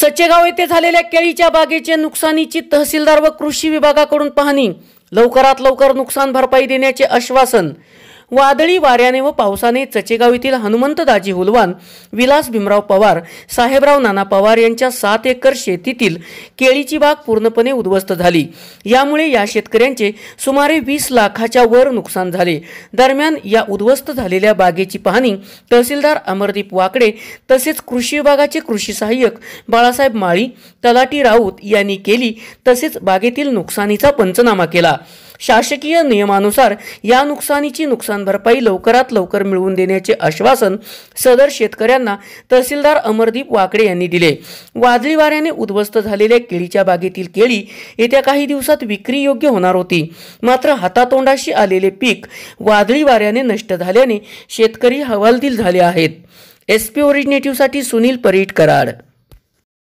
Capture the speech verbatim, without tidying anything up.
चचेगाव येथे झालेल्या केळीच्या बागेच्या नुकसानीची तहसीलदार व कृषी विभागाकडून पाहणी। लवकरात लवकर नुकसान भरपाई देण्याचे आश्वासन। वादळी वाऱ्याने व पावसाने चचेगाव येथील हनुमंत दाजी हुलवान, विलास भीमराव पवार, साहेबराव नाना पवार यांच्या सात एकर शेतीतील केळीची बाग पूर्णपणे उद्ध्वस्त झाली। यामुळे या शेतकऱ्यांचे सुमारे वीस लाखाच्या वर नुकसान झाले। दरम्यान या उद्ध्वस्त झालेल्या बागेची पाहणी तहसीलदार अमरदीप वाकडे तसेच कृषी विभागाचे कृषी सहाय्यक बाळासाहेब माळी, तलाठी राऊत यांनी केली। तसेच बागेतील नुकसानीचा पंचनामा केला। शासकीय नियमानुसार या नुकसानीची नुकसान भरपाई लवकरात लवकर मिळवून देण्याचे आश्वासन सदर शेतकऱ्यांना तहसीलदार अमरदीप वाकडे यांनी दिले। वादळी वाऱ्याने उद्ध्वस्त झालेल्या केळीच्या बागेतील केळी येत्या काही दिवसात विक्री योग्य होणार होती, मात्र हातातोंडाशी आलेले पीक वादळी वाऱ्याने नष्ट झाल्याने शेतकरी हवालदिल झाले आहेत। एसपी ओरिजिनेटिव्ह साठी सुनील परीट, कराड।